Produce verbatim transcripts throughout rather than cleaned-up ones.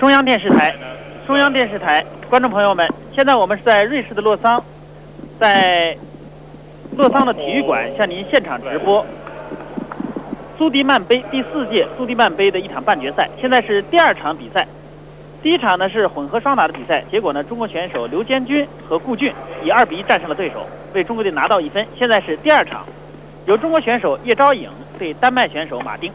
中央电视台，中央电视台，观众朋友们，现在我们是在瑞士的洛桑，在洛桑的体育馆向您现场直播苏迪曼杯第四届苏迪曼杯的一场半决赛。现在是第二场比赛，第一场呢是混合双打的比赛，结果呢中国选手刘坚军和顾俊以二比一战胜了对手，为中国队拿到一分。现在是第二场，由中国选手叶钊颖对丹麦选手马丁。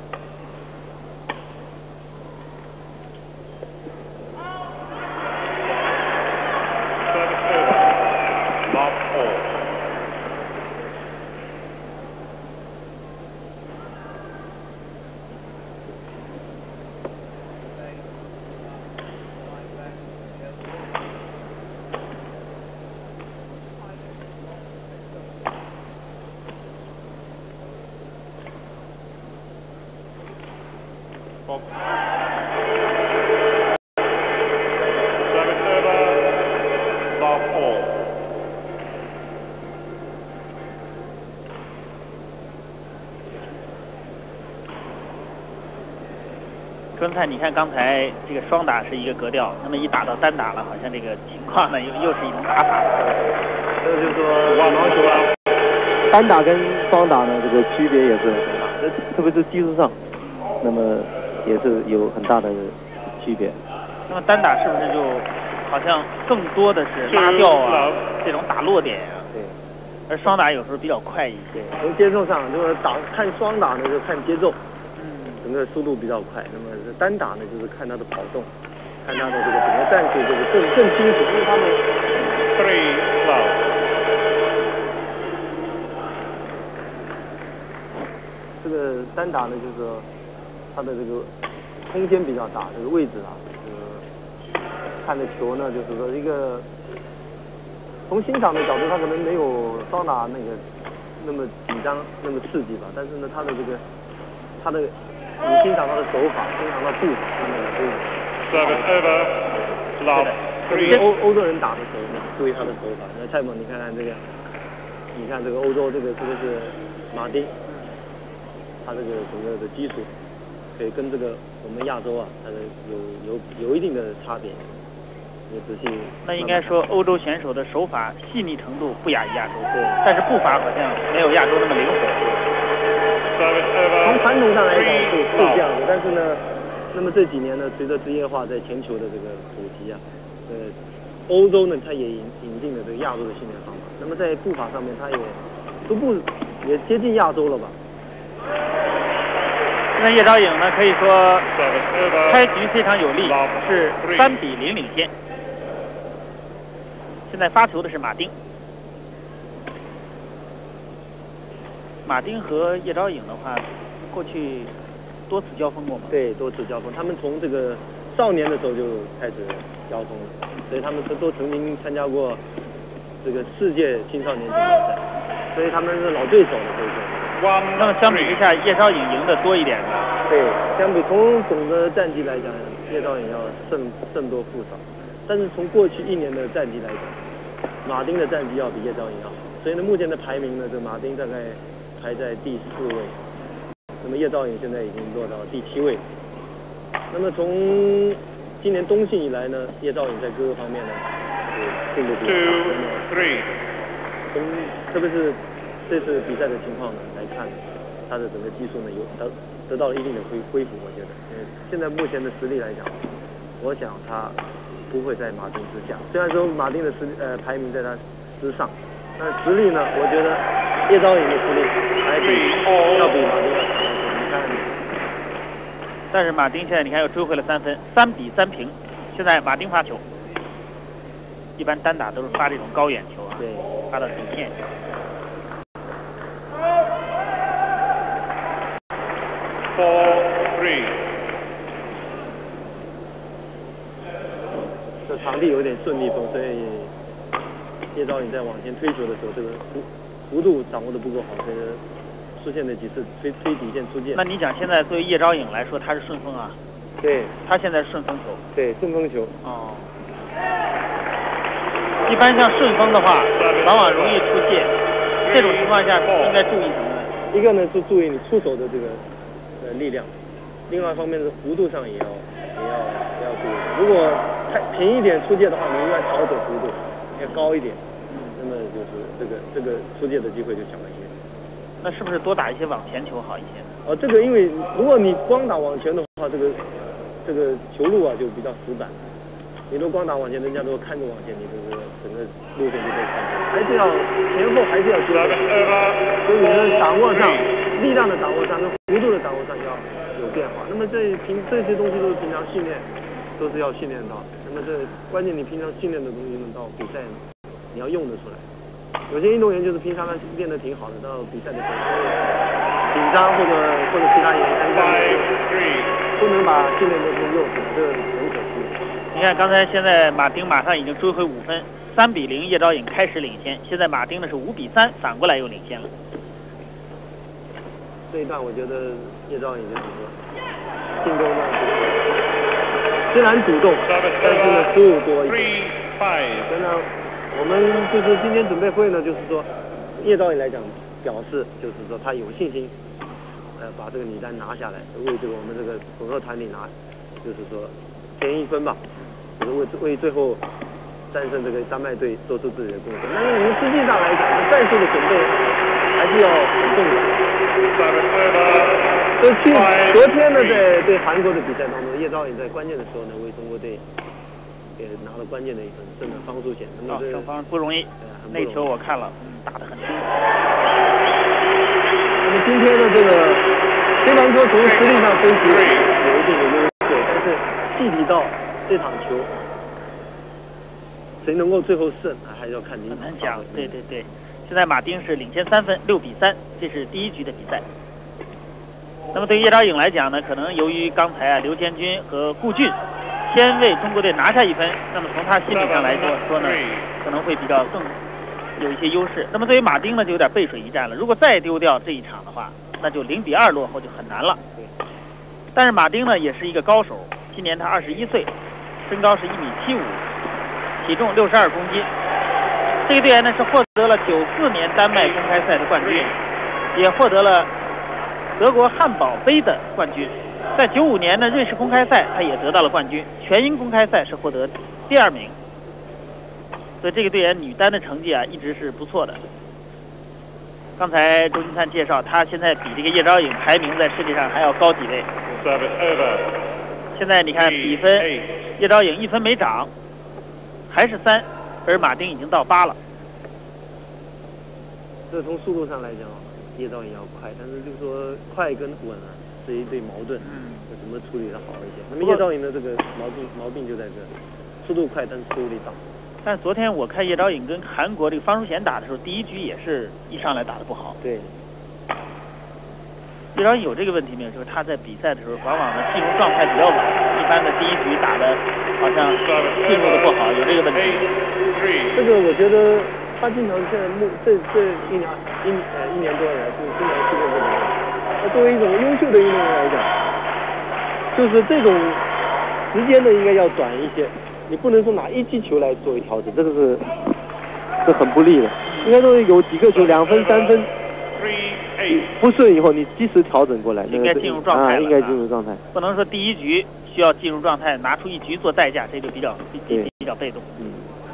春菜，你看刚才这个双打是一个格调，那么一打到单打了，好像这个情况呢又又是一种打法。 这个就是说羽毛球啊，单打跟双打呢这个区别也是很大，这特别是技术上，那么也是有很大的区别。 那么单打是不是就好像更多的是拉吊啊，这种打落点啊？ 对。 而双打有时候比较快一些。 从节奏上，就是打看双打呢就看节奏。整个速度比较快，那么单打呢，就是看他的跑动，看他的这个整个战术，就是更更清楚，因为他们 three love 这个单打呢，就是说他的这个空间比较大，这个位置啊，就是看的球呢，就是说一个从欣赏的角度，他可能没有双打那个那么紧张，那么刺激吧，但是呢，他的这个他的你欣赏他的手法，欣赏他步伐，那么可以。Service over, love three。欧欧洲人打的时候，注意他的手法。那蔡猛，你看看这个，你看这个欧洲这个这个是马丁，他这个整个的基础，可以跟这个我们亚洲啊，它的有有有一定的差别。你仔细。 那应该说，欧洲选手的手法细腻程度不亚于亚洲，对，但是步伐好像没有亚洲那么灵活。 从传统上来讲是是这样的，但是呢，那么这几年呢，随着职业化在全球的这个普及啊，呃，欧洲呢，它也引引进了这个亚洲的训练方法。那么在步伐上面，它也逐步也接近亚洲了吧？ 那叶钊颖呢，可以说开局非常有力，是三比零领先。现在发球的是马丁。马丁和叶钊颖的话，过去多次交锋过吗？ 对，多次交锋。他们从这个少年的时候就开始交锋了，所以他们都都曾经参加过这个世界青少年锦标赛，所以他们是老对手了，可以说。 那么相比之下，叶钊颖赢得多一点呢？ 对，相比从总的战绩来讲，叶钊颖要胜胜多负少，但是从过去一年的战绩来讲，马丁的战绩要比叶钊颖要好，所以呢，目前的排名呢，这马丁大概排在第四位，那么叶钊颖现在已经落到第七位。那么从今年冬训以来呢，叶钊颖在各个方面呢，是进步比较大。从特别是这次比赛的情况呢来看，他的整个技术呢有得得到了一定的恢恢复，我觉得，呃，现在目前的实力来讲，我想他不会在马丁之下。虽然说马丁的实呃排名在他之上，但实力呢，我觉得叶钊颖的实力还比要比马丁要强。你看， 但是马丁现在你看又追回了三分，三比三平。现在马丁发球，一般单打都是发这种高远球啊， 对， 发到底线。 Four three。 这场地有点顺逆风，所以叶钊颖在往前推球的时候，这个幅幅度掌握的不够好，所以出现了几次推推底线出界。 那你讲现在对于叶钊颖来说，他是顺风啊？ 对， 他现在是顺风球。 对，顺风球。 哦。一般像顺风的话，往往容易出界。这种情况下应该注意什么呢？ 一个呢是注意你出手的这个呃力量，另外一方面是幅度上也要也要也要度。如果太平一点出界的话，你应该调整幅度要高一点，那么就是这个这个出界的机会就小了一些。 那是不是多打一些往前球好一些？ 哦，这个因为如果你光打往前的话，这个这个球路啊就比较死板。你如果光打往前，人家都看着往前，你这个整个路线就被看见，还是要前后还是要纠正，所以你的掌握上、力量的掌握上跟幅度的掌握上要有变化。那么这平这些东西都是平常训练，都是要训练到。那么这关键你平常训练的东西呢，到比赛你要用得出来。有些运动员就是平常练得挺好的，到比赛的时候紧张或者或者其他原因，不能把训练的东西用出来，这很可惜。 你看，刚才现在马丁马上已经追回五分，三比零，叶钊颖开始领先。现在马丁呢是五比三，反过来又领先了。 这一段我觉得叶钊颖就是说，进攻呢虽然主动，但是呢失误多一点。真的，我们就是今天准备会呢，就是说叶钊颖来讲，表示就是说他有信心，呃，把这个女单拿下来，为这个我们这个混合团体拿，就是说添一分吧。为为最后战胜这个丹麦队做出自己的贡献。但是我们实际上来讲，战术的准备还是要很重要。所以去昨天呢，在对韩国的比赛当中，叶钊颖在关键的时候呢，为中国队也拿了关键的一分，胜了方淑贤。那么这郑芳不容易，那球我看了，嗯，打得很精。 那么今天的这个，虽然说从实力上分析有一定的优势，但是细体到这场球，谁能够最后胜，还要看你。 很难讲，对对对。现在马丁是领先三分，六比三，这是第一局的比赛。那么对于叶钊颖来讲呢，可能由于刚才啊刘建军和顾俊先为中国队拿下一分，那么从他心理上来说说呢，可能会比较更有一些优势。那么对于马丁呢，就有点背水一战了。如果再丢掉这一场的话，那就零比二落后就很难了。但是马丁呢，也是一个高手，今年他二十一岁。身高是一米七五，体重六十二公斤。这个队员呢是获得了九四年丹麦公开赛的冠军，也获得了德国汉堡杯的冠军。在九五年的瑞士公开赛，他也得到了冠军。全英公开赛是获得第二名。所以这个队员女单的成绩啊，一直是不错的。刚才周金灿介绍，他现在比这个叶钊颖排名在世界上还要高几位。现在你看比分。叶钊颖一分没涨，还是三，而马丁已经到八了。 这从速度上来讲，叶钊颖要快，但是就是说快跟稳啊是一对矛盾，嗯，怎么处理的好一些？那么叶钊颖的这个毛病毛病就在这里，速度快，但是失误率大。 但是昨天我看叶钊颖跟韩国这个方淑贤打的时候，第一局也是一上来打得不好。 对。 叶钊颖有这个问题没有？就是他在比赛的时候，往往呢进入状态比较晚，一般的第一局打的好像进入的不好，有这个问题。 这个我觉得他经常现在目这这一年一呃一年多来就经常出现这种问题。那作为一种优秀的运动员来讲，就是这种时间呢应该要短一些，你不能说拿一击球来作为调整，这个是是很不利的。应该说有几个球两分三分。不顺以后，你及时调整过来， 应该进入状态了、 啊，应该进入状态。 不能说第一局需要进入状态，拿出一局做代价，这就比较比比较被动。嗯。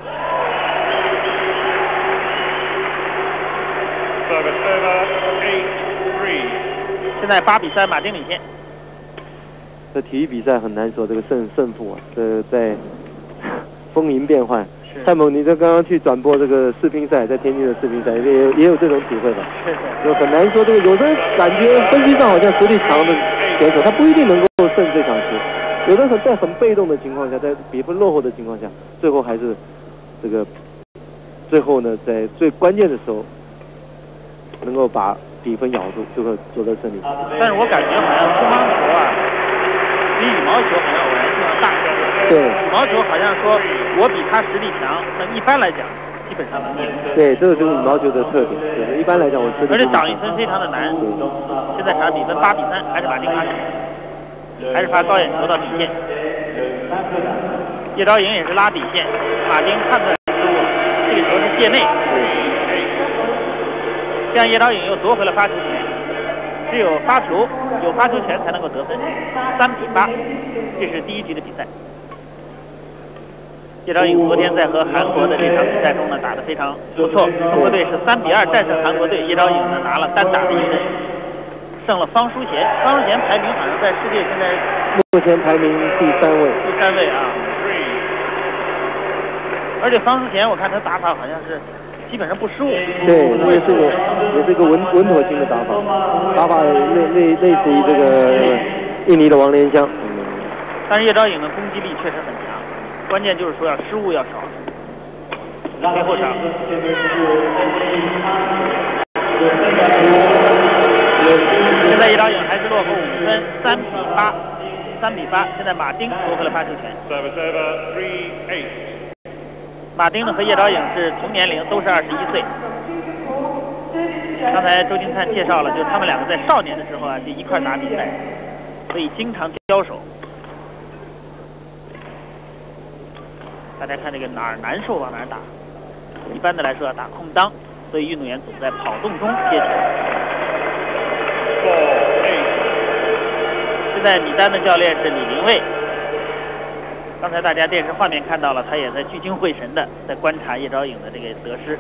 现在八比三，马丁领先。 这体育比赛很难说这个胜胜负啊，这在风云变幻。蔡某，你这刚刚去转播这个世乒赛，在天津的世乒赛，也有也有这种体会吧？ 是是。 就很难说这个，有的感觉分析上好像实力强的选手，他不一定能够胜这场球。有的很在很被动的情况下，在比分落后的情况下，最后还是这个最后呢，在最关键的时候能够把比分咬住，就会夺得胜利。 但是我感觉好像乒乓球啊，比羽毛球好像偶然性要大。 对， 羽毛球好像说我比他实力强，那一般来讲基本上能赢。 对，这个就是羽毛球的特点。就是一般来讲，我实力。 而且挡一分非常的难。现在场比分八比三，还是马丁拿胜，还是发高眼球到底线。叶钊颖也是拉底线，马丁判断失误，这个球是界内。这样叶钊颖又夺回了发球权，只有发球有发球权才能够得分。三比八，这是第一局的比赛。 叶昭颖昨天在和韩国的这场比赛中呢打得非常不错，中国队是三比二战胜韩国队，叶昭颖呢拿了单打的一分，胜了方淑贤。方淑贤排名好像在世界现在目前排名第三位， 第三位啊。而且方淑贤我看他打法好像是基本上不失误。 对，也是个也是个稳稳妥型的打法，打法类类类似于这个印尼的王莲香。嗯， 但是叶昭颖的攻击力确实很强，关键就是说要失误要少。最后场，现在叶昭颖还是落后五分，三比八，三比八。现在马丁夺回了发球权。马丁呢和叶昭颖是同年龄，都是二十一岁。刚才周金灿介绍了，就是他们两个在少年的时候啊，就一块打比赛，所以经常交手。大家看这个哪儿难受往哪儿打。一般的来说要打空当，所以运动员总在跑动中接球。现在女单的教练是李林蔚。刚才大家电视画面看到了，他也在聚精会神的在观察叶昭颖的这个得失。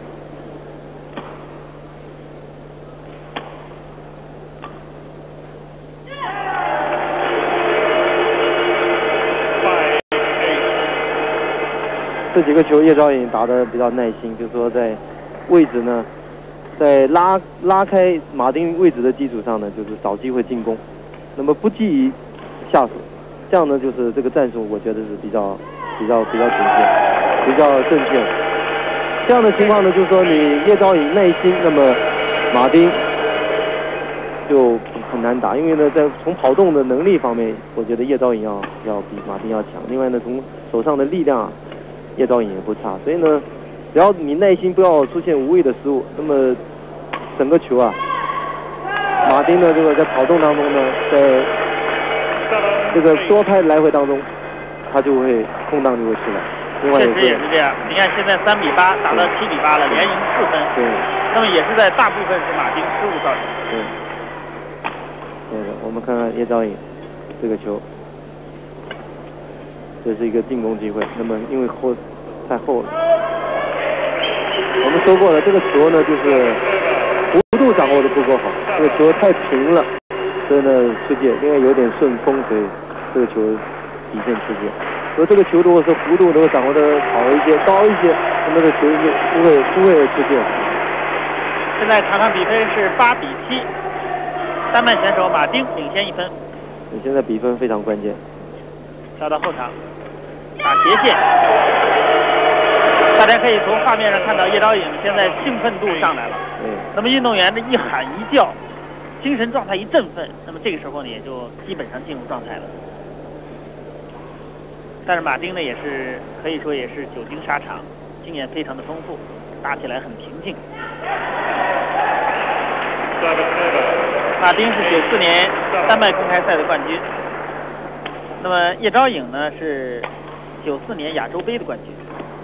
这几个球叶昭颖打得比较耐心，就是说在位置呢，在拉拉开马丁位置的基础上呢，就是找机会进攻，那么不急于下手。这样呢，就是这个战术，我觉得是比较、比较、比较准确，比较正确。这样的情况呢，就是说你叶昭颖耐心，那么马丁就很难打，因为呢，在从跑动的能力方面，我觉得叶昭颖要要比马丁要强。另外呢，从手上的力量啊，叶昭颖也不差。所以呢，只要你耐心，不要出现无谓的失误，那么整个球啊，马丁呢，这个在跑动当中呢，在这个多拍来回当中，他就会空档就会出来。另外确实也是这样。你看现在三比八打到七比八了，连赢四分。 对。 那么也是在大部分是马丁失误造成的。 对。对的，我们看看叶昭颖这个球，这是一个进攻机会。那么因为后太厚了，我们说过了，这个球呢就是弧度掌握的不够好，这个球太平了。所以呢出界，因为有点顺风，所以这个球底线出界。而这个球如果说弧度能够掌握的好一些、高一些，那么这个球就不会不会出界。 现在场上比分是八比七，丹麦选手马丁领先一分。 你现在比分非常关键。 跳到后场，打斜线。大家可以从画面上看到叶昭颖现在兴奋度上来了。 对。 那么运动员的一喊一叫，精神状态一振奋，那么这个时候呢，也就基本上进入状态了。但是马丁呢，也是可以说也是久经沙场，经验非常的丰富，打起来很平静。马丁是九四年丹麦公开赛的冠军，那么叶昭颖呢是九四年亚洲杯的冠军。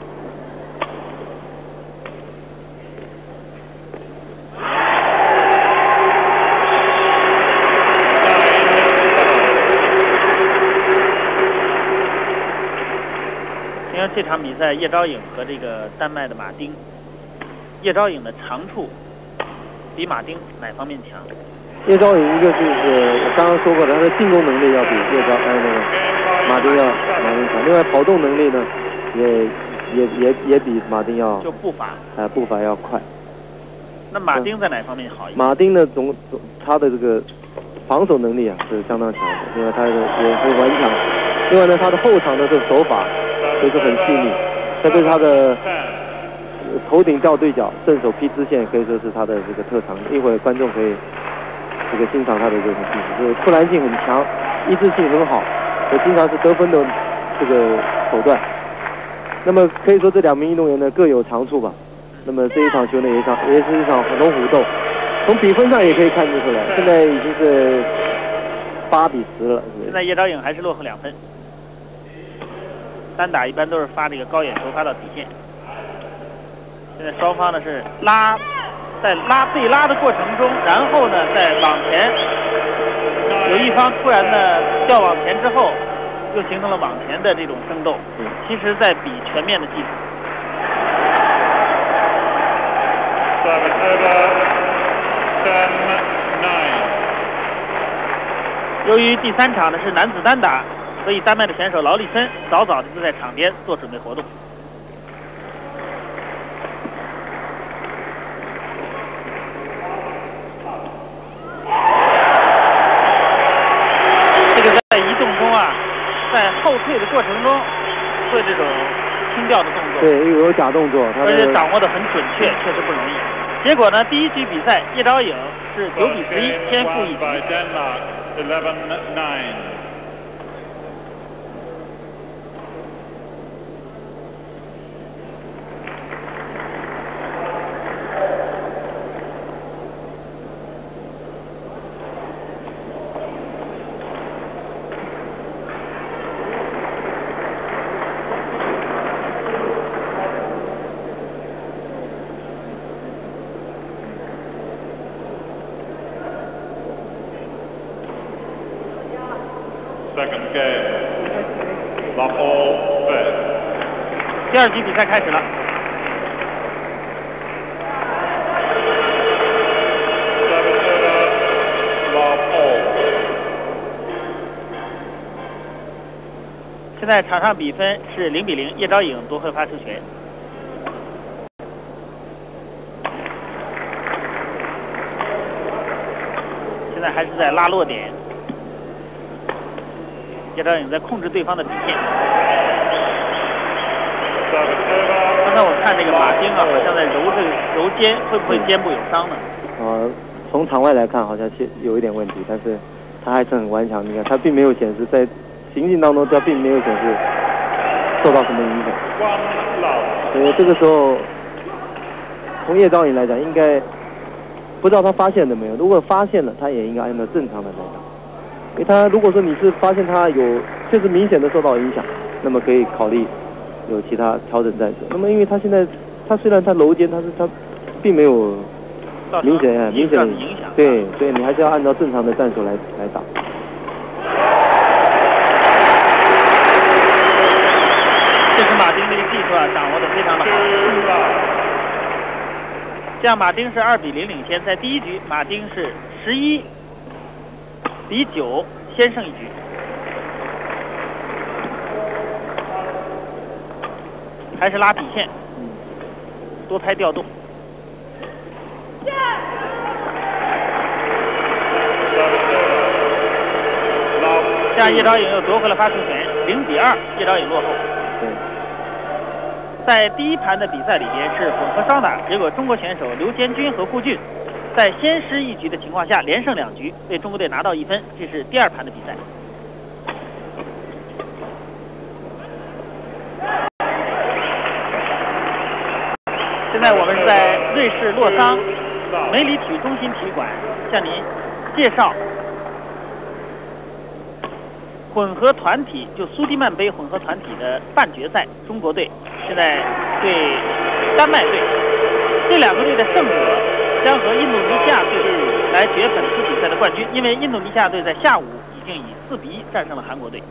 因为这场比赛，叶昭颖和这个丹麦的马丁，叶昭颖的长处比马丁哪方面强？ 叶昭颖一个就是我刚刚说过的，他的进攻能力要比叶昭哎那个马丁要马丁强，另外跑动能力呢，也也也也比马丁要就步伐哎、呃、步伐要快。 那马丁在哪方面好一些？ 马丁呢，总总他的这个防守能力啊是相当强的，另外他的也是顽强，另外呢他的后场的这个手法都是很细腻，特别是他的头顶吊对角、正手劈支线，可以说是他的这个特长。一会儿观众可以这个欣赏他的这种技术，就是突然性很强，一致性很好，也经常是得分的这个手段。那么可以说这两名运动员呢各有长处吧。那么这一场球呢也一场也是一场龙虎斗，从比分上也可以看得出来，现在已经是八比十了。 现在叶昭颖还是落后两分。单打一般都是发这个高眼球发到底线。现在双方呢是拉，在拉被拉的过程中，然后呢再往前，有一方突然呢掉往前之后， 又形成了往前的这种争斗。 嗯， 其实在比全面的技术。 Seven over, ten nine. 由于第三场呢是男子单打，所以丹麦的选手劳利森早早的就在场边做准备活动。这个在移动中啊，在后退的过程中做这种轻调的动作， 对，又有假动作，他而且掌握的很准确，确实不容易。结果呢，第一局比赛叶昭颖是九比十一先负一局。 By Denmark, eleven nine. Second game. Love all fed. 第二局比赛开始了。 Seven over. Love all. 现在场上比分是零比零，叶昭颖夺回发球权。现在还是在拉落点。叶昭颖在控制对方的底线。刚才我看这个马丁啊，好像在揉这个揉肩，会不会肩部有伤呢？ 呃，从场外来看好像是有一点问题，但是他还是很顽强。你看，他并没有显示在行进当中，他并没有显示受到什么影响。所以这个时候，从叶昭颖来讲，应该不知道他发现了没有。如果发现了，他也应该按照正常的来打。因为他如果说你是发现他有确实明显的受到影响，那么可以考虑有其他调整战术。那么因为他现在他虽然他揉肩，但是他并没有明显明显的影响， 对，所以你还是要按照正常的战术来来打。 这是马丁这个技术啊，掌握的非常的好。这样马丁是二比零领先，在第一局马丁是十一比九先胜一局。还是拉底线，多拍调动。这样叶昭颖又夺回了发球权，零比二，叶昭颖落后。 对。 在第一盘的比赛里边是混合双打，结果中国选手刘坚军和顾俊在先失一局的情况下连胜两局，为中国队拿到一分。这是第二盘的比赛。现在我们是在瑞士洛桑梅里体育中心体育馆向您介绍混合团体，就苏迪曼杯混合团体的半决赛，中国队现在对丹麦队，这两个队的胜者将和印度尼西亚队来决本次比赛的冠军，因为印度尼西亚队在下午已经以四比一战胜了韩国队。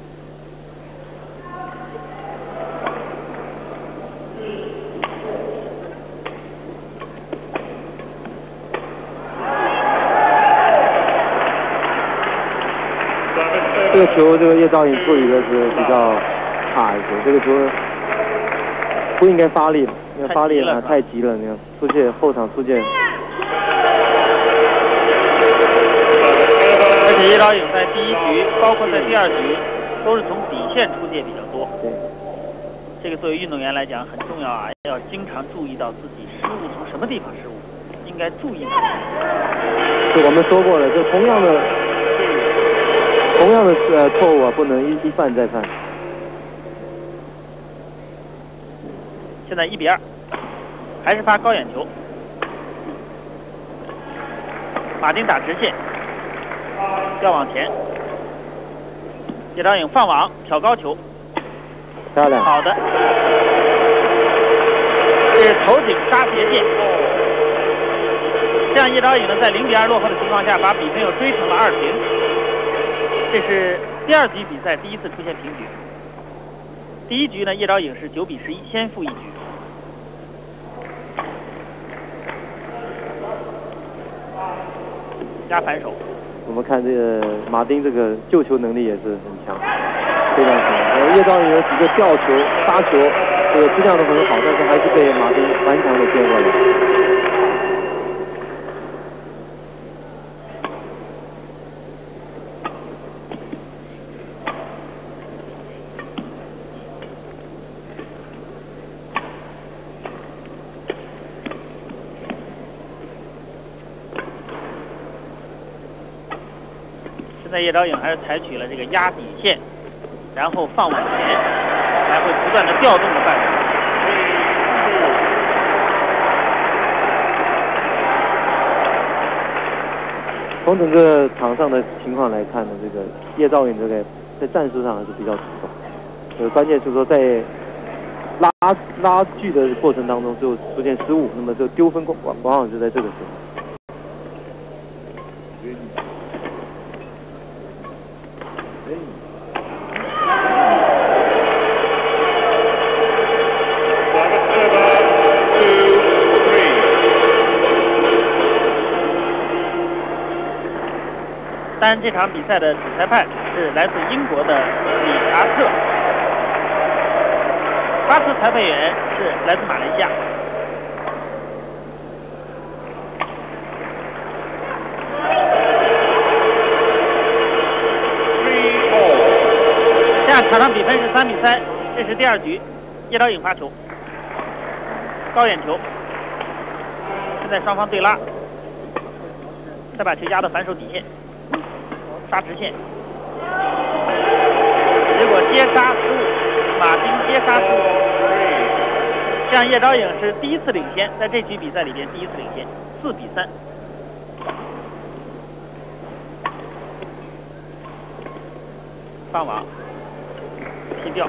这个球，这个叶昭颖处理的是比较差一些。这个球不应该发力，因为发力啊太急了，你看出界后场出界。 而且叶昭颖在第一局，包括在第二局，都是从底线出界比较多。 对， 这个作为运动员来讲很重要啊，要经常注意到自己失误从什么地方失误，应该注意哪些。 就我们说过了，就同样的。同样的呃错误啊，不能一一犯再犯。 现在一比二，还是发高远球。马丁打直线，要往前。叶昭颖放网挑高球， 漂亮。 好的，这是头顶杀斜线。这样叶昭颖呢，在零比二落后的情况下，把比分又追成了二平。 这是第二局比赛第一次出现平局。第一局呢，叶昭颖是九比十一先负一局。加反手。 我们看这个马丁这个救球能力也是很强，非常强。呃，叶昭颖有几个吊球、杀球，这个质量都很好，但是还是被马丁顽强的接过来。 现在叶昭颖还是采取了这个压底线，然后放往前，来回不断的调动的办法。 从整个场上的情况来看呢，这个叶昭颖这个在战术上还是比较主动。呃，关键是说在拉拉锯的过程当中就出现失误，那么就丢分往往往是在这个时候。 当然，这场比赛的主裁判是来自英国的理查特，八次裁判员是来自马来西亚。现在场上比分是三比三，这是第二局，叶昭颖发球，高远球，现在双方对拉，再把球压到反手底线。杀直线，结果接杀失误，马丁接杀失误，这样叶昭颖是第一次领先，在这局比赛里边第一次领先，四比三。放网，踢掉。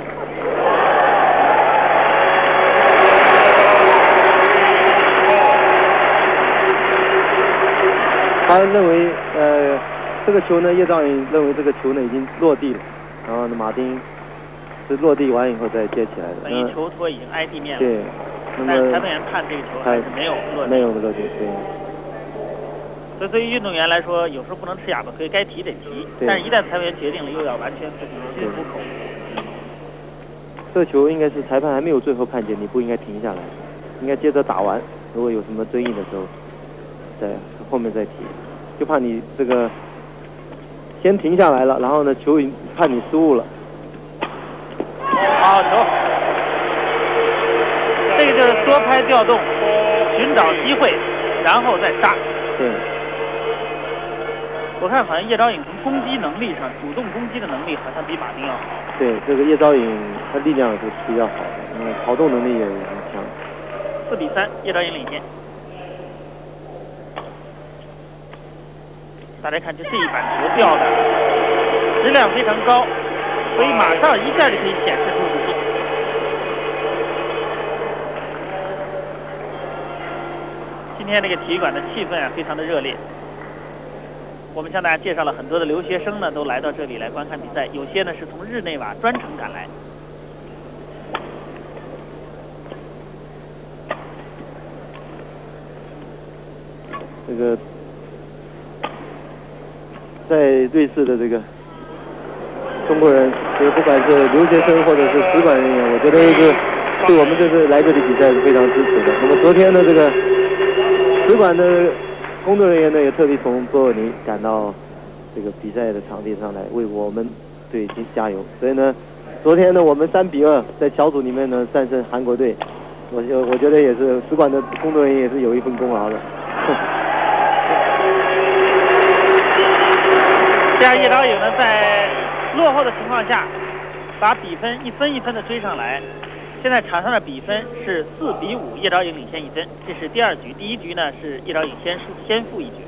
他认为，呃。这个球呢，叶昭颖认为这个球呢已经落地了，然后呢，马丁是落地完以后再接起来的。 等于球托已经挨地面了。 对，那么但是裁判员判这个球还是没有落地。 没有落地，对。 所以对于运动员来说，有时候不能吃哑巴亏，该提得提。但是一旦裁判员决定了，又要完全服从，心服口服。 这个球应该是裁判还没有最后判决，你不应该停下来，应该接着打完。如果有什么争议的时候，在后面再提，就怕你这个。先停下来了，然后呢，球已判你失误了。 好球！这个就是多拍调动，寻找机会，然后再杀。 对。 我看好像叶昭颖从攻击能力上，主动攻击的能力好像比马丁要好。 对，这个叶昭颖他力量是比较好的，嗯，跑动能力也很强。 四比三，叶昭颖领先。大家看，就这一板球吊的质量非常高，所以马上一下就可以显示出不错。今天这个体育馆的气氛啊，非常的热烈。我们向大家介绍了很多的留学生呢，都来到这里来观看比赛，有些呢是从日内瓦专程赶来。 这个。在瑞士的这个中国人，这个不管是留学生或者是使馆人员，我觉得是对我们这次来这里比赛是非常支持的。那么昨天呢，这个使馆的工作人员呢也特地从波尔尼赶到这个比赛的场地上来为我们队加油。所以呢，昨天呢我们三比二在小组里面呢战胜韩国队，我我觉得也是使馆的工作人员也是有一份功劳的。 这样叶昭颖呢，在落后的情况下，把比分一分一分的追上来。现在场上的比分是四比五，叶昭颖领先一分。这是第二局，第一局呢是叶昭颖先输先负一局。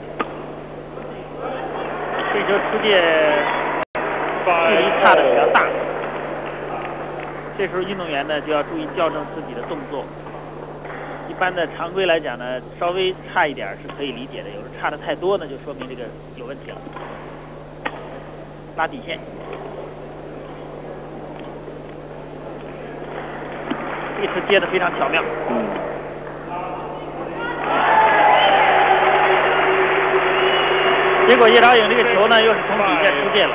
这球出界距离差的比较大，这时候运动员呢就要注意校正自己的动作。一般的常规来讲呢，稍微差一点是可以理解的，有时候差的太多呢，就说明这个有问题了。 打底线。这次接的非常巧妙。 嗯。 结果叶昭颖这个球呢，又是从底线出界了。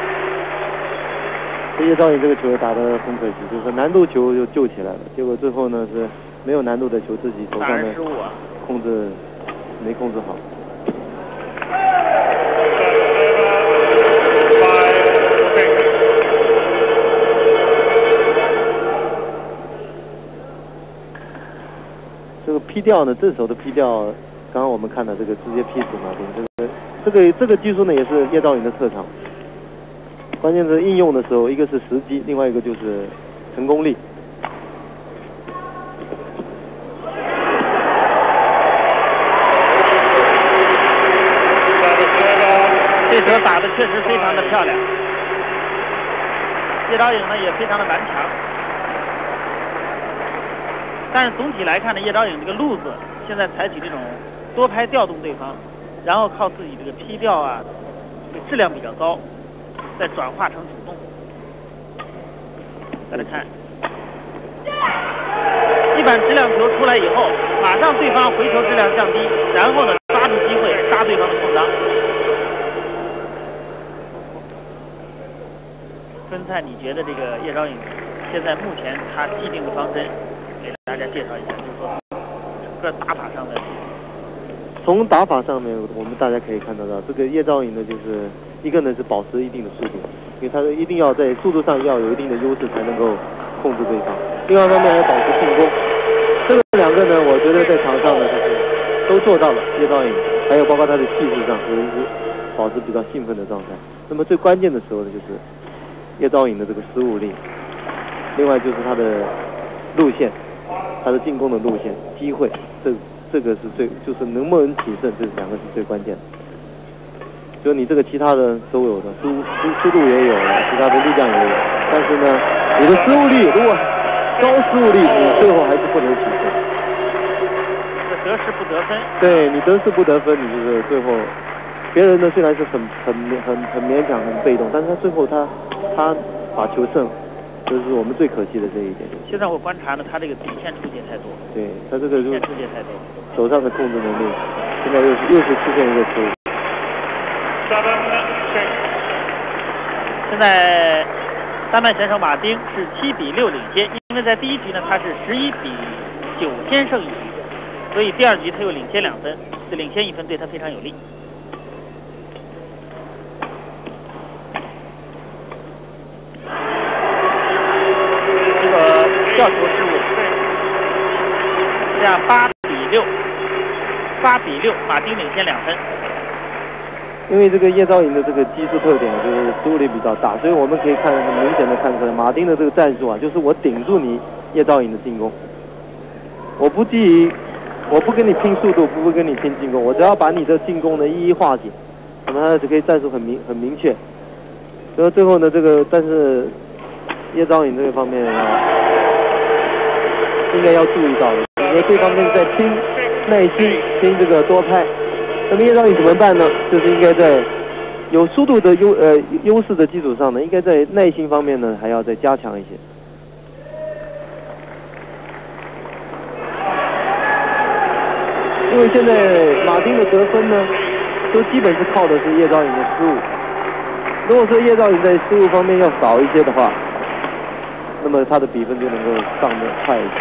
这叶昭颖这个球打得很可惜，就是难度球就救起来了，结果最后呢是没有难度的球自己手上的控制没控制好。这个劈吊呢，正手的劈吊，刚刚我们看到这个直接劈死马丁，这个这个这个技术呢也是叶昭颖的特长。关键是应用的时候，一个是时机，另外一个就是成功力。 这球打得确实非常的漂亮，叶昭颖呢也非常的顽强。但是总体来看呢，叶昭颖这个路子现在采取这种多拍调动对方，然后靠自己这个劈吊啊，这个质量比较高，再转化成主动。再来看，一板质量球出来以后，马上对方回球质量降低，然后呢抓住机会杀对方的空当。分菜，你觉得这个叶昭颖现在目前他既定的方针？给大家介绍一下，就是说整个打法上的。 从打法上面，我们大家可以看得到，这个叶昭颖呢，就是一个呢是保持一定的速度，因为他一定要在速度上要有一定的优势，才能够控制对方。另外一方面还保持进攻，这个两个呢，我觉得在场上呢就是都做到了。叶昭颖还有包括他的气势上，也是保持比较兴奋的状态。那么最关键的时候呢，就是叶昭颖的这个失误力，另外就是他的路线。他的进攻的路线、机会，这这个是最就是能不能取胜，这两个是最关键的。就你这个其他的都有的，速速速度也有了，其他的力量也有，但是呢，你的失误率如果高失误率，你最后还是不能取胜。 这得势不得分。 对你得势不得分，你就是最后，别人呢虽然是很很很很勉强、很被动，但是他最后他他把球胜。这是我们最可惜的这一点。 现在我观察呢，他这个底线出界太多。 对他这个就出界太多， 手上的控制能力，现在又是又是出现一个失误。 现在丹麦选手马丁是七比六领先，因为在第一局呢他是十一比九先胜一局，所以第二局他又领先两分，这领先一分对他非常有利。吊球失误，这样八比六，八比六，马丁领先两分。 因为这个叶昭颖的这个技术特点就是失误率比较大，所以我们可以看很明显的看出来，马丁的这个战术啊，就是我顶住你叶昭颖的进攻，我不基于，我不跟你拼速度，不跟你拼进攻，我只要把你的进攻呢一一化解，那么他就可以战术很明很明确。所以最后呢，这个但是叶昭颖这个方面啊。应该要注意到的，因为对方面在拼耐心、拼这个多拍，那么叶昭颖怎么办呢？就是应该在有速度的优呃优势的基础上呢，应该在耐心方面呢还要再加强一些。因为现在马丁的得分呢，都基本是靠的是叶昭颖的失误。如果说叶昭颖在失误方面要少一些的话，那么他的比分就能够上得快一些。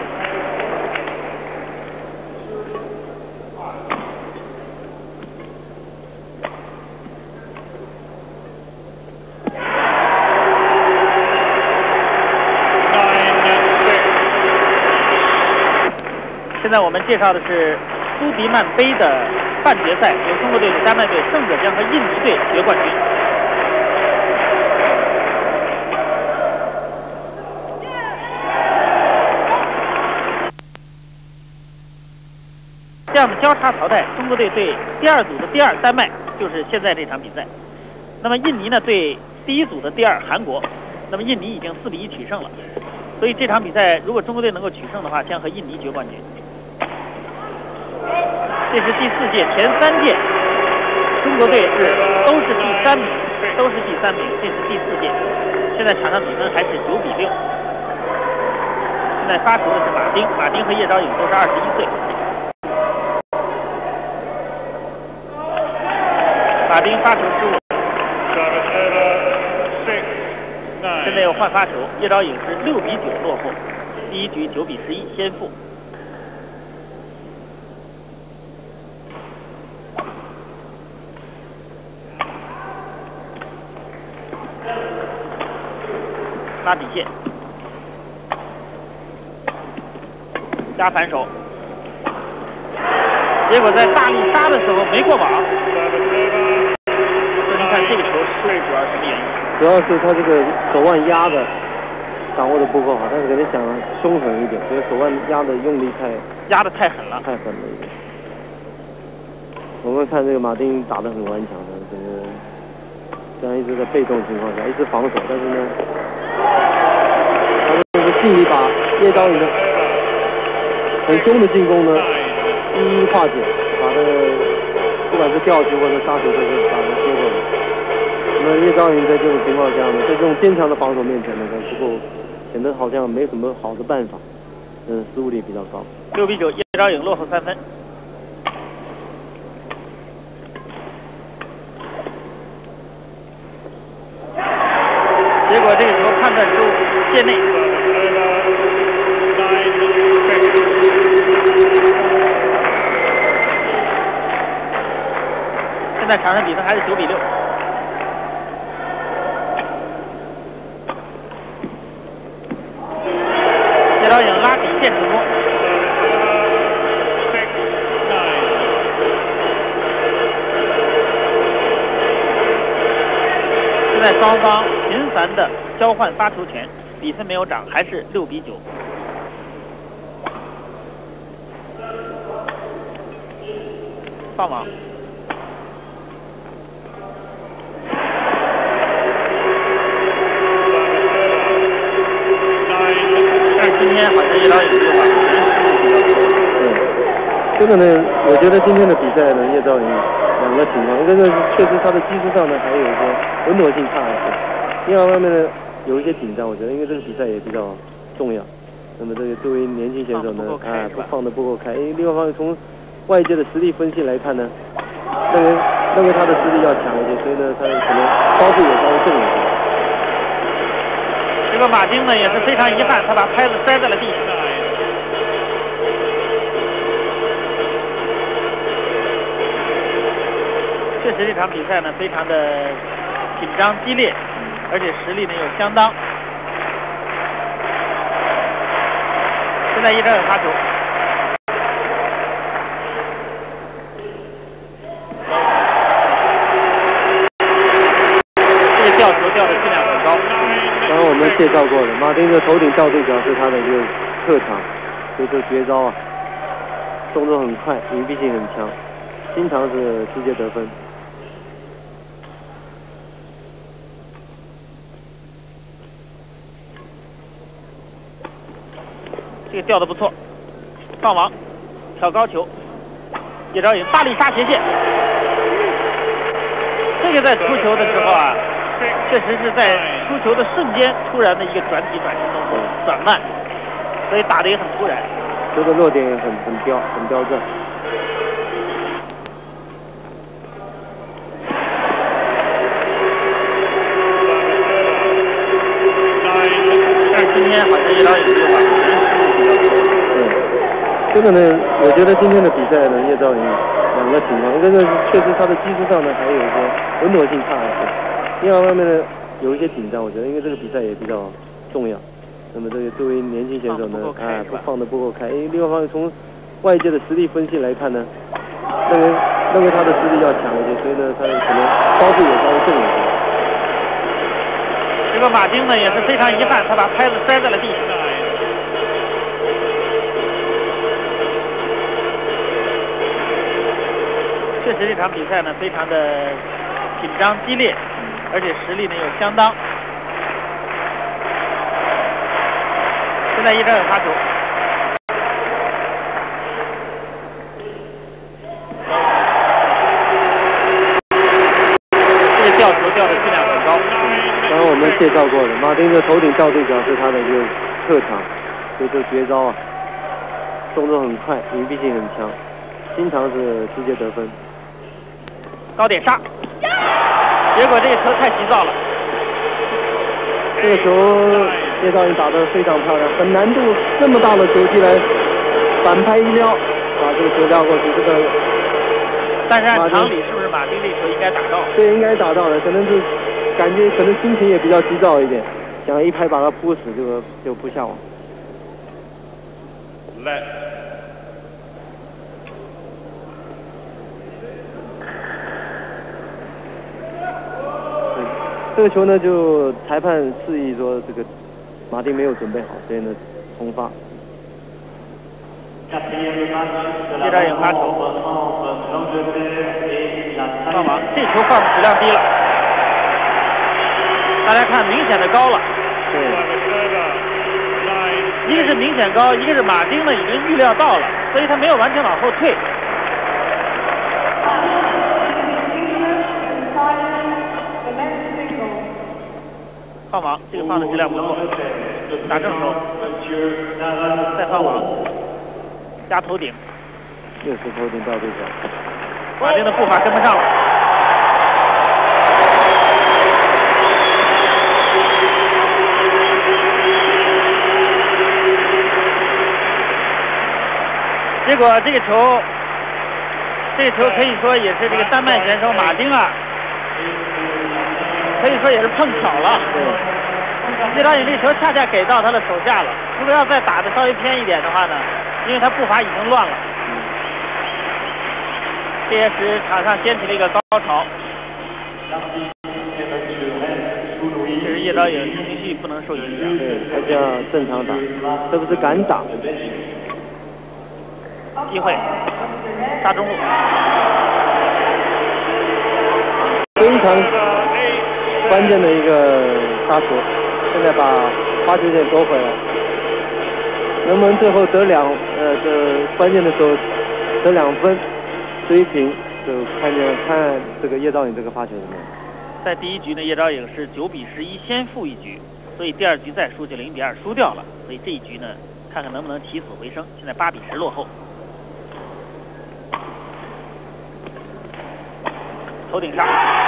现在我们介绍的是苏迪曼杯的半决赛，由中国队与丹麦队、胜者将和印尼队决冠军。这样的交叉淘汰，中国队对第二组的第二丹麦，就是现在这场比赛。那么印尼呢对第一组的第二韩国，那么印尼已经四比一取胜了，所以这场比赛如果中国队能够取胜的话，将和印尼决冠军。这是第四届，前三届中国队是都是第三名， 都是第三名，这是第四届。现在场上比分还是九比六。现在发球的是马丁，马丁和叶昭颖都是二十一岁。马丁发球失误。现在又换发球，叶昭颖是六比九落后，第一局九比十一先负。拉底线，加反手，结果在大力杀的时候没过网。所以你看这个球失误主要是什么原因？ 主要是他这个手腕压的掌握的不够好，但是可能想凶狠一点，所以手腕压的用力太压的太狠了， 太狠了一点。我们看这个马丁打得很顽强的，这个虽然一直在被动情况下一直防守，但是呢，他就是尽力把叶昭颖的很凶的进攻呢一一化解，把这个不管是吊球或者杀球都是把它接过来。那么叶昭颖在这种情况下呢，在这种坚强的防守面前呢，他不够，显得好像没什么好的办法，嗯，失误率比较高。 六比九，叶昭颖落后三分。结果这个球判断出界内。现在场上比分还是九比六。叶昭颖拉底线成功。现在双方频繁的交换发球权，比分没有涨，还是六比九。放网。但是今天好像叶昭颖这个网球失误比较多。 对，这个呢，我觉得今天的比赛呢，叶昭颖两个情况，一个是确实他的技术上呢还有一些稳妥性差一些，另外一方面呢有一些紧张，我觉得因为这个比赛也比较重要，那么这个作为年轻选手呢，哎，不放得不够开。另外一方面从外界的实力分析来看呢，认为认为他的实力要强一些，所以呢他可能包袱也稍微重一些。 这个马丁呢也是非常遗憾，他把拍子摔在了地上。确实这场比赛呢非常的紧张激烈，而且实力呢又相当。现在叶昭颖发球，这个吊球吊的质量很高。 刚刚我们介绍过了，马丁的头顶倒对角是他的一个特长，所以这绝招啊，动作很快，隐蔽性很强，经常是直接得分。 这个吊的不错，放网，挑高球，叶昭颖大力杀斜线。这个在出球的时候啊，确实是在出球的瞬间突然的一个转体转身动作，转慢，所以打得也很突然。 球的落点也很很标很标准。 但是今天好像叶昭颖这个网球失误比较多。 对，这个呢，我觉得今天的比赛呢，叶昭颖两个情况，一个是确实他的技术上呢还有一些稳妥性差一些，另外一方面呢有一些紧张，我觉得因为这个比赛也比较重要。那么这个作为年轻选手呢，哎，不放得不够开。另外一方面从外界的实力分析来看呢，认为认为他的实力要强一些，所以呢他可能包袱也稍微重一些。 这个马丁呢也是非常遗憾，他把拍子摔在了地上。确实这场比赛呢非常的紧张激烈，而且实力呢又相当。现在叶昭颖发球，这个吊球吊掉的质量很高。 刚刚我们介绍过的，马丁的头顶倒对角是他的一个特长，所以这绝招啊，动作很快，隐蔽性很强，经常是直接得分。 高点杀，结果这个球太急躁了。 这个球叶兆颖打得非常漂亮，很难度，那么大的球居然反拍一撩，把这个球撩过去，这个。 但是按常理，是不是马丁这球应该打到？ 对，应该打到的，可能是感觉可能心情也比较急躁一点，想一拍把他扑死，这个就扑下网。 Let. 这个球呢，就裁判示意说这个马丁没有准备好，所以呢重发。 叶兆颖发球，放网，这球放的质量低了，大家看明显的高了。 对， 一个是明显高，一个是马丁呢已经预料到了，所以他没有完全往后退。放网，这个放的质量不错，打正手，再放网，加头顶， 又是头顶到对角， 马丁的步伐跟不上了。结果这个球，这个球可以说也是这个丹麦选手马丁啊，可以说也是碰巧了。叶兆颖这球恰恰给到他的手下了，如果要再打的稍微偏一点的话呢，因为他步伐已经乱了，这也使场上掀起了一个高潮。这是叶兆颖情绪不能受影响， 对，还是要正常打，这不是敢打。 机会，杀中路， 非常关键的一个杀球，现在把发球点夺回来，能不能最后得两呃这关键的时候得两分追平，就看见看这个叶兆颖这个发球怎么样。 在第一局呢，叶兆颖是九比十一先负一局，所以第二局再输就零比二输掉了，所以这一局呢，看看能不能起死回生。现在八比十落后。头顶杀，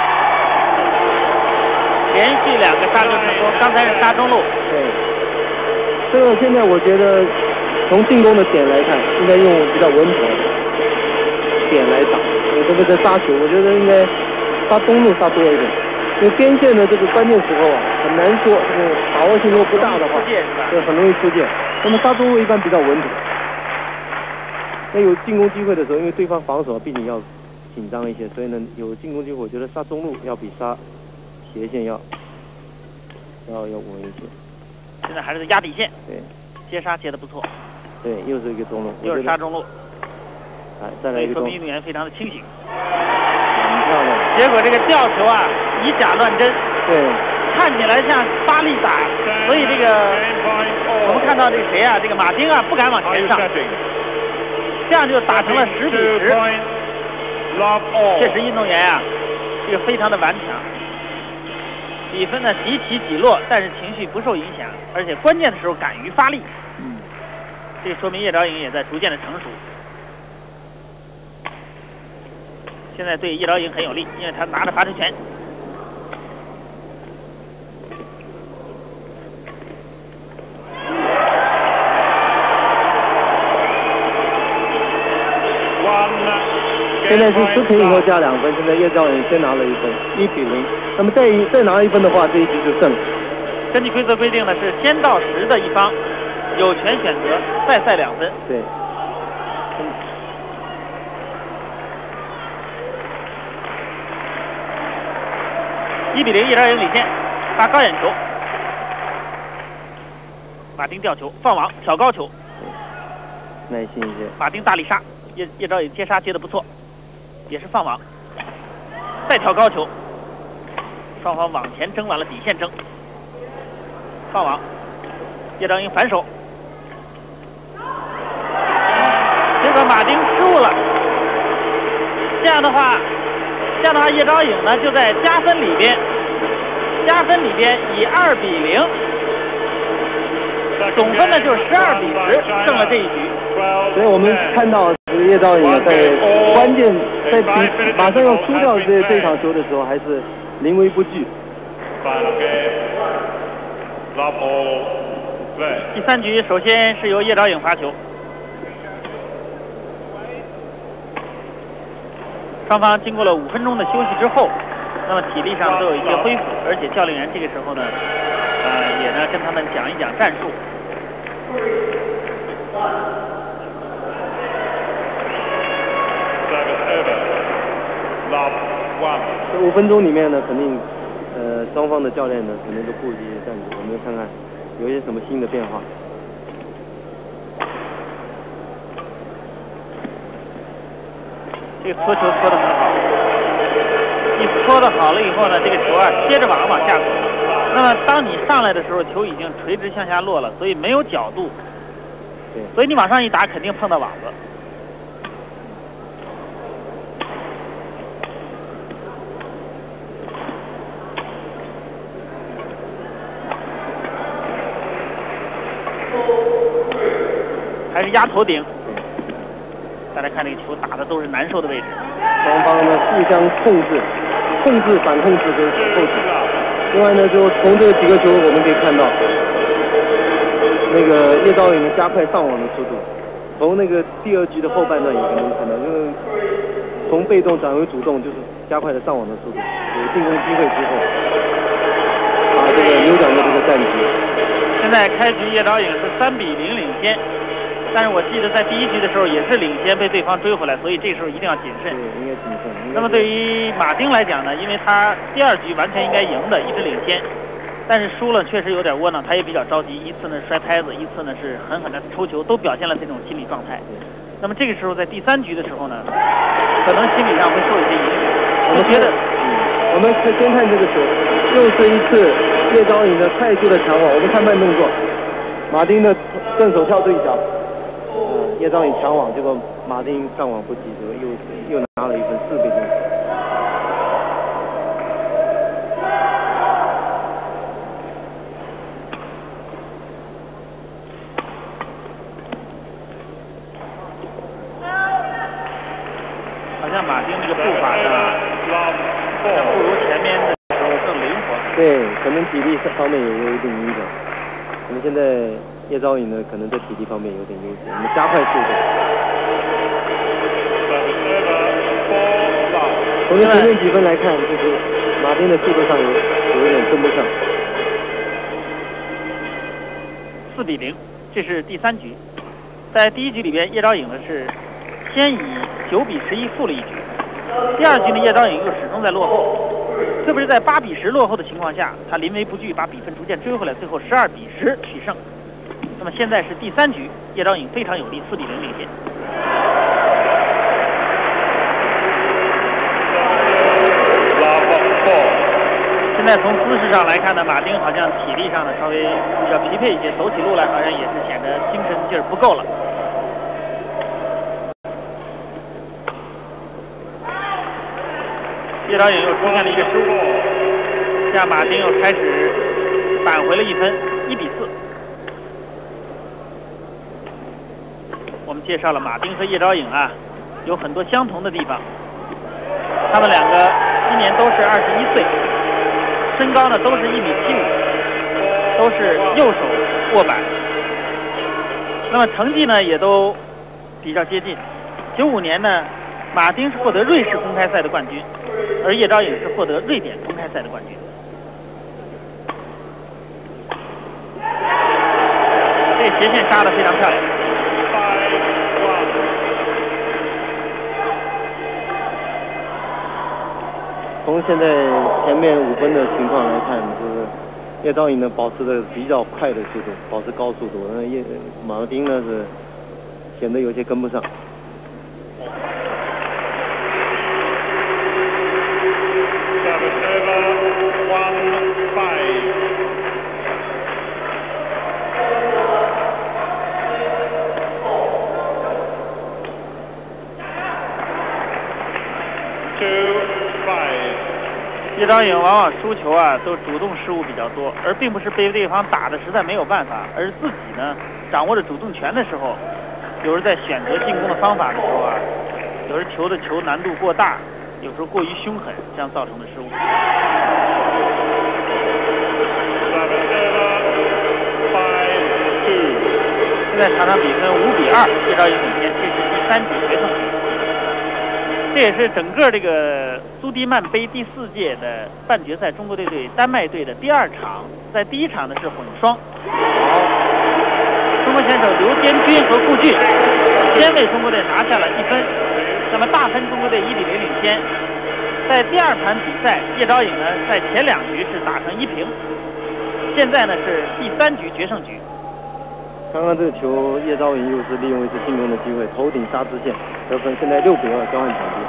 连续两个杀球成功，刚才是杀中路。 对，这个现在我觉得从进攻的点来看，应该用比较稳妥的点来打。你这个在杀球，我觉得应该杀中路杀多一点，因为边线的这个关键时候啊很难说，这个把握性如果不大的话，对，很容易出界。那么杀中路一般比较稳妥。那有进攻机会的时候，因为对方防守毕竟要紧张一些，所以呢有进攻机会，我觉得杀中路要比杀斜线要要要稳一些。 现在还是在压底线， 对， 接杀接的不错。 对，又是一个中路， 又是杀中路。 哎，再来一个中路。 说明运动员非常的清醒。 很漂亮。 结果这个吊球啊，以假乱真。 对。 看起来像发力打，所以这个我们看到这个谁啊，这个马丁啊不敢往前上，这样就打成了十比十。确实运动员啊，这个非常的顽强。比分呢几起几落，但是情绪不受影响，而且关键的时候敢于发力。嗯，这说明叶兆颖也在逐渐的成熟。现在对叶兆颖很有利，因为他拿着发球权。 现在是持平以后加两分，现在叶兆颖先拿了一分，一比零。那么再再拿一分的话，这一局就胜了。 根据规则规定呢，是先到十的一方有权选择再赛两分。 对。 一比零，叶兆颖领先，发高眼球，马丁吊球放网挑高球， 耐心一些。 马丁大力杀，叶叶兆颖接杀接的不错。也是放网，再挑高球，双方往前争完了底线争，放网，叶兆颖反手，结果马丁失误了。这样的话，这样的话叶兆颖呢就在加分里边分里边以二比零，总分呢就是十二比十胜了这一局。 所以我们看到这个叶兆颖呢，在关键在比马上要输掉这这场球的时候，还是临危不惧。 第三局首先是由叶兆颖发球，双方经过了五分钟的休息之后，那么体力上都有一些恢复，而且教练员这个时候呢，呃，也呢跟他们讲一讲战术。 这五分钟里面呢，肯定，呃，双方的教练呢，可能都顾及战术，我们看看有一些什么新的变化。 这个搓球搓得很好，一搓的好了以后呢，这个球啊贴着网往下走。那么当你上来的时候，球已经垂直向下落了，所以没有角度。 对。 所以你往上一打，肯定碰到网子。还是压头顶。大家看这个球打的都是难受的位置。 双方呢互相控制，控制、反控制跟后制。另外呢，就从这几个球我们可以看到，那个叶兆颖呢加快上网的速度。从那个第二局的后半段也可能看到，因为从被动转为主动，就是加快了上网的速度。有进攻机会之后，把这个扭转了这个战局。 现在开局叶兆颖是三比零领先。但是我记得在第一局的时候也是领先，被对方追回来，所以这时候一定要谨慎。 对，应该谨慎。 那么对于马丁来讲呢，因为他第二局完全应该赢的，一直领先，但是输了确实有点窝囊，他也比较着急。一次呢摔拍子，一次呢是狠狠的抽球，都表现了这种心理状态。那么这个时候在第三局的时候呢，可能心理上会受一些影响。我们觉得， 嗯，我们先看这个球，又是一次叶兆颖的快速的抢网。我们看慢动作，马丁的正手跳对角。叶兆颖抢网，结果马丁上网不及格，又又拿了一分四比零。 好像马丁这个步伐上，不如前面的时候更灵活。 对，可能体力方面也有一定影响。我们现在。叶兆颖呢，可能在体力方面有点优势，我们加快速度。从这前面几分来看，就是马丁的速度上有有一点跟不上。 四比零，这是第三局。在第一局里边，叶兆颖呢是先以九比十一负了一局。第二局呢，叶兆颖又始终在落后，特别是在八比十落后的情况下，他临危不惧，把比分逐渐追回来，最后十二比十取胜。那么现在是第三局，叶兆颖非常有力，四比零领先。现在从姿势上来看呢，马丁好像体力上呢稍微比较疲惫一些，走起路来好像也是显得精神劲儿不够了。叶兆颖又出现了一个失误，这样马丁又开始扳回了一分，一比四。我们介绍了马丁和叶兆颖啊，有很多相同的地方。他们两个今年都是二十一岁，身高呢都是一米七五，都是右手握板。那么成绩呢也都比较接近。九五年呢，马丁是获得瑞士公开赛的冠军，而叶兆颖是获得瑞典公开赛的冠军。这个斜线杀得非常漂亮。 从现在前面五分的情况来看，就是叶兆颖呢保持着比较快的速度，保持高速度，那叶马丁呢是显得有些跟不上。 叶昭颖往往输球啊，都主动失误比较多，而并不是被对方打的实在没有办法，而是自己呢掌握着主动权的时候，有时在选择进攻的方法的时候啊，有时球的球难度过大，有时候过于凶狠，这样造成的失误。现在场上比分五比二，叶昭颖领先，这是第三局决胜局。这也是整个这个苏迪曼杯第四届的半决赛中国队对丹麦队的第二场，在第一场呢是混双，中国选手刘坚军和顾俊先为中国队拿下了一分，那么大分中国队一比零领先。在第二盘比赛，叶昭颖呢在前两局是打成一平，现在呢是第三局决胜局。 刚刚这个球，叶昭颖又是利用一次进攻的机会，头顶杀支线得分，现在六比二交换场地。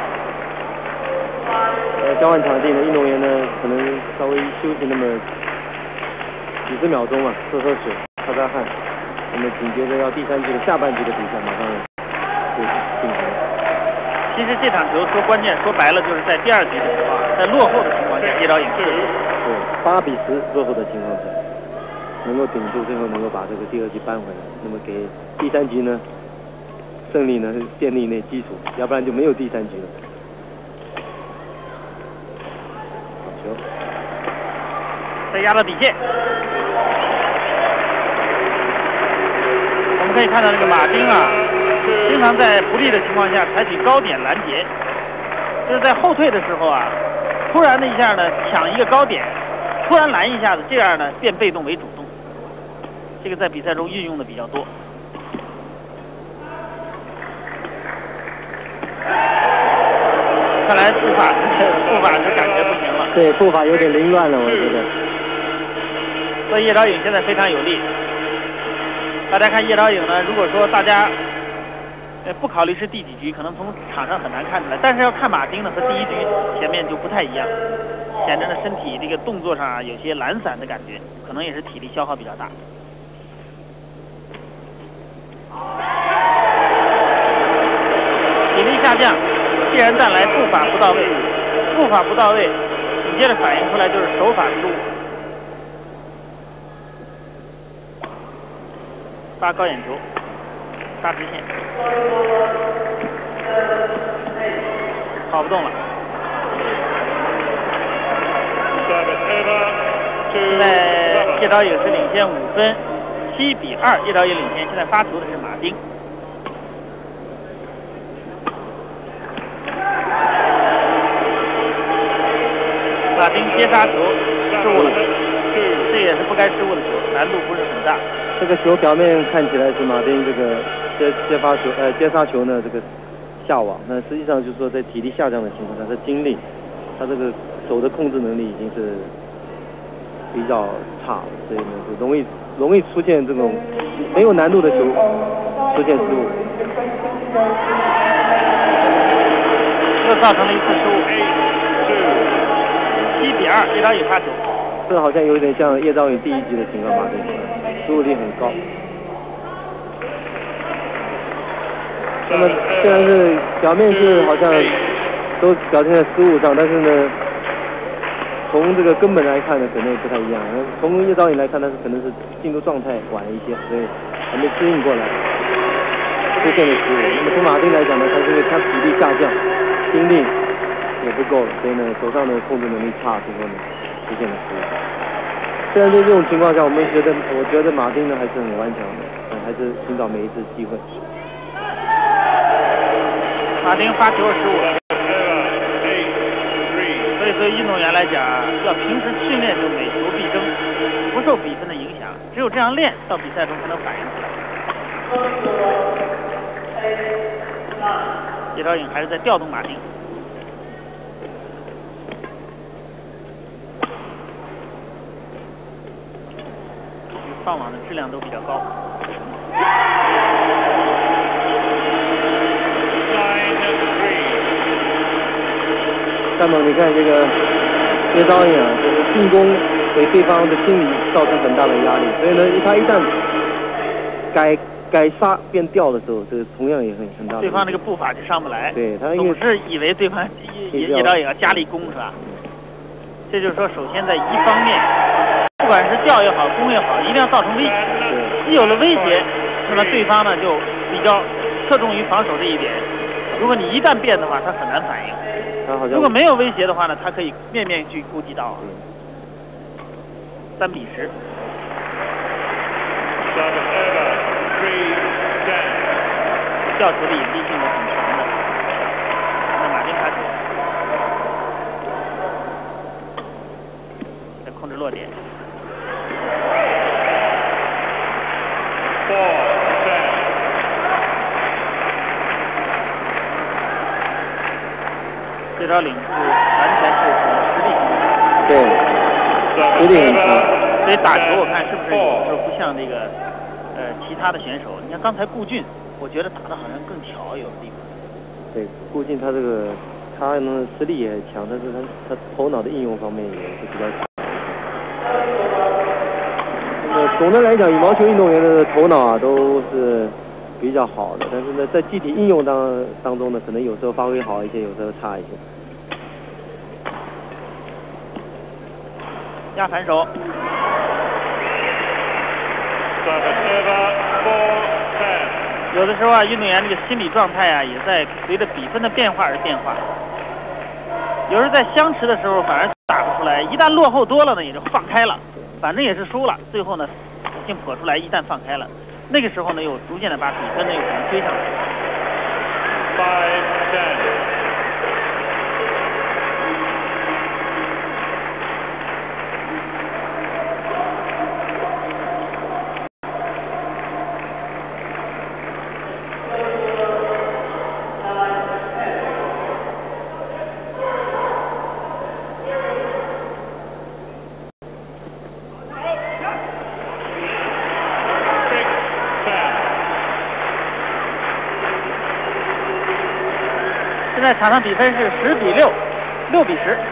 呃，交换场地呢，运动员呢可能稍微休息那么几十秒钟啊，喝喝水，擦擦汗。那么紧接着要第三局的下半局的比赛马上就进行。 其实这场球说关键说白了就是在第二局的时候啊，在落后的情况下，叶昭颖是对八比十落后的情况下，能够顶住，最后能够把这个第二局扳回来，那么给第三局呢胜利呢建立那基础，要不然就没有第三局了。好球， 再压到底线。我们可以看到这个马丁啊，经常在不利的情况下采取高点拦截，就是在后退的时候啊，突然的一下呢抢一个高点，突然拦一下子，这样呢变被动为主动。这个在比赛中运用的比较多。看来步法步法是感觉不行了。 对，步伐有点凌乱了，我觉得。 所以叶昭颖现在非常有力。大家看叶昭颖呢，如果说大家呃不考虑是第几局，可能从场上很难看出来，但是要看马丁呢和第一局前面就不太一样，显得呢身体这个动作上啊有些懒散的感觉，可能也是体力消耗比较大。体力下降，既然但来步伐不到位，步伐不到位，紧接着反映出来就是手法失误。发高眼球，杀直线，跑不动了。现在叶昭颖是领先五分，七比二，叶昭颖领先。现在发球的是马丁。马丁接杀球失误了，这也是不该失误的球，难度不是很大。 这个球表面看起来是马丁这个接接发球，呃接杀球呢这个下网，那实际上就是说在体力下降的情况下，他精力，他这个手的控制能力已经是比较差了，所以呢就容易容易出现这种没有难度的球出现失误。 又造成了一次失误。七比二，叶昭颖发球。 这好像有点像叶昭颖第一局的情况，马丁失误率很高。那么虽然是表面是好像都表现在失误上，但是呢，从这个根本来看呢，可能不太一样。从叶昭颖来看，他是可能是进入状态晚一些，所以还没适应过来，出现了失误。那么从马丁来讲呢，他是因为他体力下降，精力也不够了，所以呢手上的控制能力差，最后呢出现了失误。虽然在这种情况下，我们觉得我觉得马丁呢还是很顽强的，嗯，还是寻找每一次机会。 马丁发球失误了，所以对运动员来讲，要平时训练就每球必争，不受比分的影响，只有这样练，到比赛中才能反映出来。叶昭颖还是在调动马丁。放网的质量都比较高。 那么你看这个叶昭颖啊，就是进攻给对方的心理造成很大的压力，所以呢，他一旦改改杀变调的时候，这个同样也很很大的。 对方这个步伐就上不来， 对他总是以为对方叶叶昭颖要加力攻是吧？ 这就是说，首先在一方面，不管是吊也好，攻也好，一定要造成威胁。一有了威胁，那么对方呢就比较侧重于防守这一点。如果你一旦变的话，他很难反应。 他好像如果没有威胁的话呢，他可以面面去顾及到。三比十。吊球的隐蔽性是很强的。那马丁卡球在控制落点。这招领是完全是实力型的。 对，实力很强。 所以打球我看是不是有时候不像这个呃其他的选手？你看刚才顾俊，我觉得打的好像更巧，有的地方。 对，顾俊他这个他呢实力也很强，但是他他头脑的应用方面也是比较强。呃，总的来讲，羽毛球运动员的头脑啊都是比较好的，但是呢，在具体应用当当中呢，可能有时候发挥好一些，有时候差一些。 压反手。有的时候啊，运动员这个心理状态啊，也在随着比分的变化而变化。有时候在相持的时候反而打不出来，一旦落后多了呢，也就放开了，反正也是输了。最后呢，性破出来，一旦放开了，那个时候呢，又逐渐的把比分呢又可能追上来。Five, ten.现在场上比分是十比六，六比十。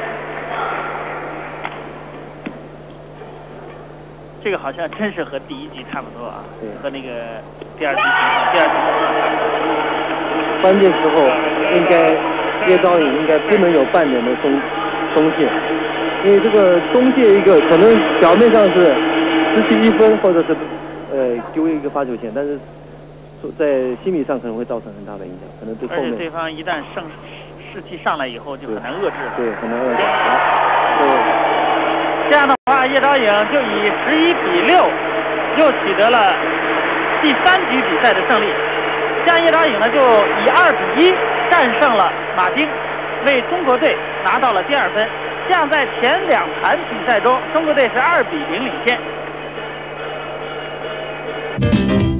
这个好像真是和第一局差不多啊，和那个第二局情况，第二局情况差不多。 关键时候应该叶昭颖应该不能有半点的松松懈，因为这个松懈一个可能表面上是失去一分，或者是呃丢一个发球线，但是在心理上可能会造成很大的影响，可能对后面。 而且对方一旦胜士气上来以后，就很难遏制了。 对，很难遏制。 对。这样的话，叶昭颖就以十一比六，又取得了第三局比赛的胜利。这样叶昭颖呢，就以二比一战胜了马丁，为中国队拿到了第二分。这样在前两盘比赛中，中国队是二比零领先。